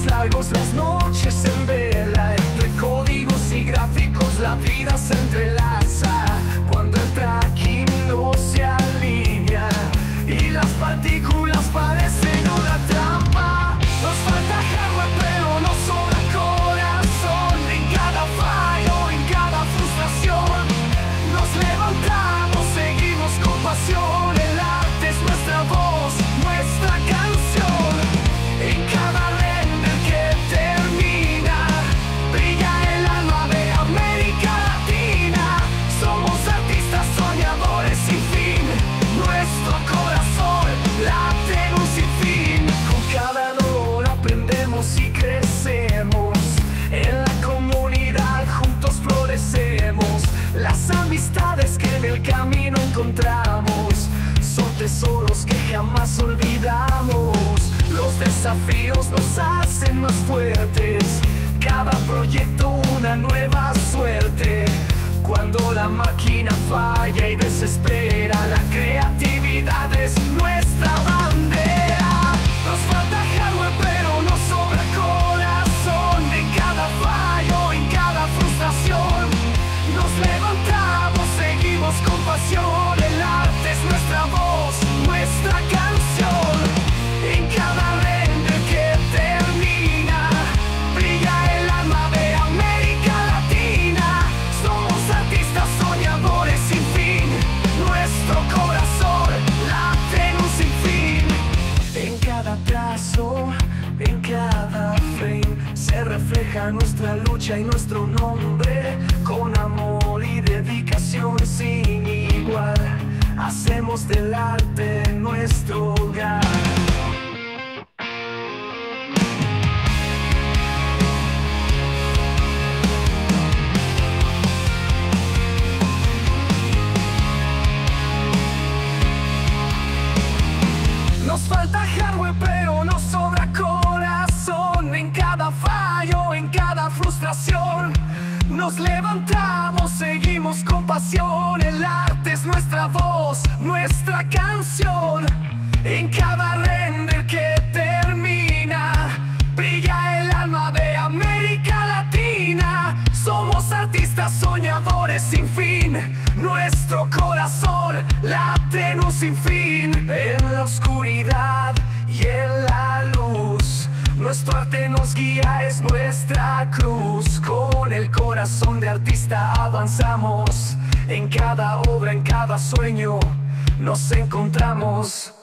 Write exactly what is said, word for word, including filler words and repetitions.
largos, las noches en vela. Entre códigos y gráficos la vida se entrelaza. Cuando el tracking no se alinea y las partículas parecen una trampa. Nos falta hardware pero nos sobra corazón. En cada fallo, en cada frustración nos levantamos, seguimos con pasión. El arte es nuestra voz, nuestra canción. En cada render que termina brilla el alma de América Latina. Somos artistas soñadores sin fin. Nuestro corazón late en un sinfín. Con cada dolor aprendemos y crecemos. En la comunidad juntos florecemos. Las amistades que en el camino encontramos son tesoros que jamás olvidamos. Los desafíos nos hacen más fuertes. Cada proyecto una nueva suerte. Cuando la máquina falla y desespera, la creatividad es nuestra bandera. Nos falta hardware pero nos sobra corazón. En cada fallo, en cada frustración nos levantamos, seguimos con pasión. El arte es nuestra voz, nuestra canción. En cada render que termina brilla el alma de América Latina. Somos artistas soñadores sin fin. Nuestro corazón late en un sinfín. En cada trazo, en cada frame se refleja nuestra lucha y nuestro nombre. Con amor y dedicación sin igual hacemos del arte nuestro hogar. Nos falta hardware pero nos sobra corazón. En cada fallo, en cada frustración nos levantamos, seguimos con pasión. El arte es nuestra voz, nuestra canción. En cada render que termina brilla el alma de América Latina. Somos artistas soñadores sin fin. Nuestro corazón late en un sinfín. En la oscuridad y en la luz nuestro arte nos guía, es nuestra cruz. Con el corazón de artista avanzamos. En cada obra, en cada sueño nos encontramos.